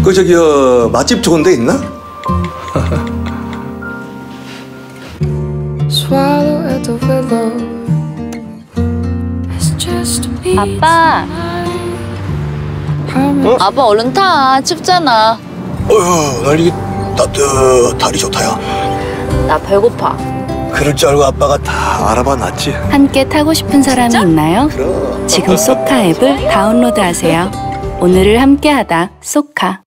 맛집 좋은 데 있나? 아빠. 아빠 얼른 타. 춥잖아. 어휴, 날 이게 따뜻하니 좋다야. 나 배고파. 그럴 줄 알고 아빠가 다 알아봐 놨지. 함께 타고 싶은 사람이 있나요? 그럼. 지금 쏘카 앱을 다운로드하세요. 오늘을 함께하다 쏘카.